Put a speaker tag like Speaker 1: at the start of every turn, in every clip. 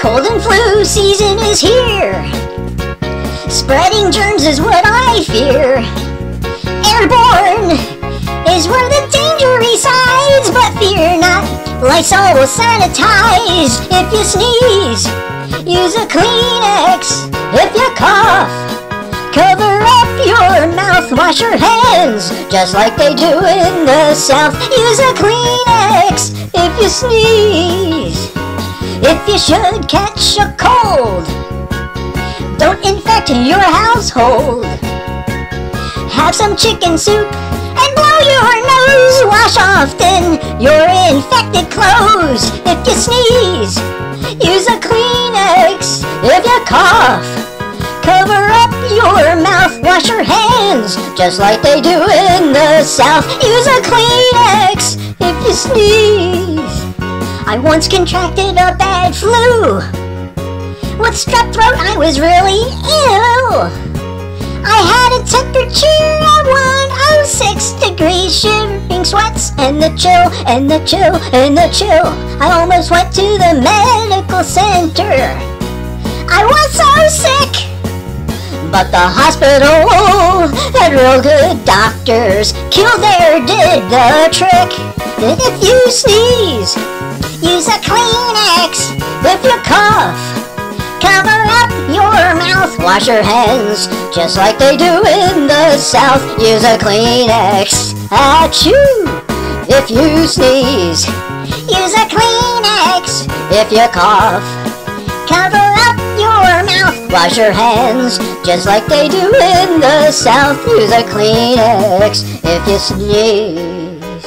Speaker 1: Cold and flu season is here. Spreading germs is what I fear. Airborne is where the danger resides, but fear not, Lysol will sanitize. If you sneeze, use a Kleenex. If you cough, cover up your mouth. Wash your hands, just like they do in the South. Use a Kleenex if you sneeze. If you should catch a cold, don't infect your household. Have some chicken soup and blow your nose. Wash often your infected clothes. If you sneeze, use a Kleenex. If you cough, cover up your mouth. Wash your hands, just like they do in the South. Use a Kleenex if you sneeze. I once contracted a bad flu. With strep throat, I was really ill. I had a temperature of 106 degrees, shivering sweats, and the chill, and the chill, and the chill. I almost went to the medical center. I was so sick, but the hospital had real good doctors. Kildare did the trick. And if you sneeze, use a Kleenex. If you cough, cover up your mouth. Wash your hands, just like they do in the South. Use a Kleenex. Achoo! If you sneeze, use a Kleenex. If you cough, cover up your mouth. Wash your hands, just like they do in the South. Use a Kleenex if you sneeze.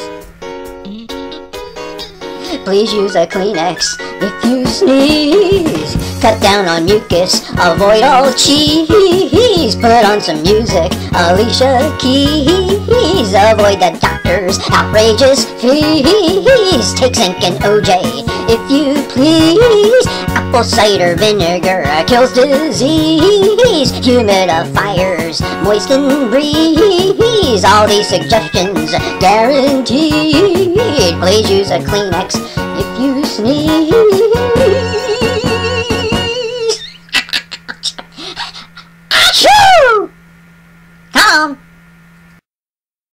Speaker 1: Please use a Kleenex if you sneeze. Cut down on mucus, avoid all cheese. Put on some music, Alicia Keys. Avoid the doctor's outrageous fees. Take zinc and OJ if you please. Apple cider vinegar kills disease. Humidifiers moisten breeze. All these suggestions guaranteed. Please use a Kleenex if you sneeze.